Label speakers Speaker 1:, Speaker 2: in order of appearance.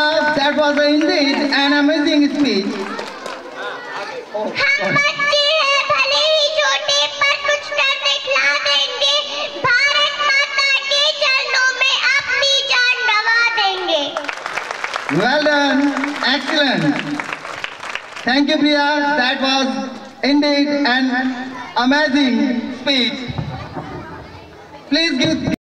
Speaker 1: Priya, that was indeed an amazing speech.
Speaker 2: हम बच्चे हैं भले ही छोटे पर कुछ कर दिखला देंगे भारत माता के चरणों में अपनी जान गवा देंगे
Speaker 1: Well done, excellent. Thank you, Priya. That was indeed an amazing speech. Please give